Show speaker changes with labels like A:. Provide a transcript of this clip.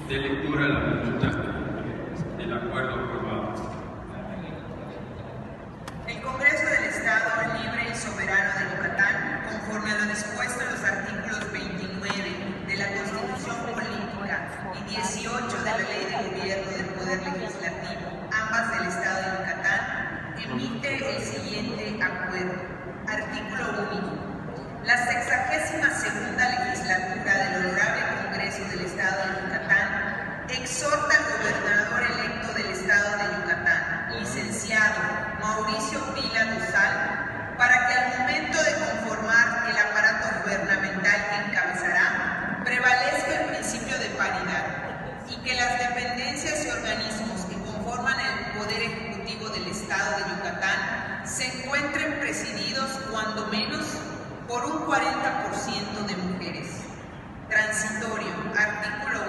A: De lectura la minuta del acuerdo aprobado.
B: El Congreso del Estado Libre y Soberano de Yucatán, conforme a lo dispuesto en los artículos 29 de la Constitución Política y 18 de la Ley de Gobierno del Poder Legislativo, ambas del Estado de Yucatán, emite el siguiente acuerdo. Artículo único. La 62ª legislatura del Honorable Congreso del Estado de Yucatán exhorta al gobernador electo del Estado de Yucatán, licenciado Mauricio Vila Dosal, para que al momento de conformar el aparato gubernamental que encabezará, prevalezca el principio de paridad y que las dependencias y organismos que conforman el Poder Ejecutivo del Estado de Yucatán se encuentren presididos, cuando menos, por un 40% de mujeres. Transitorio. Artículo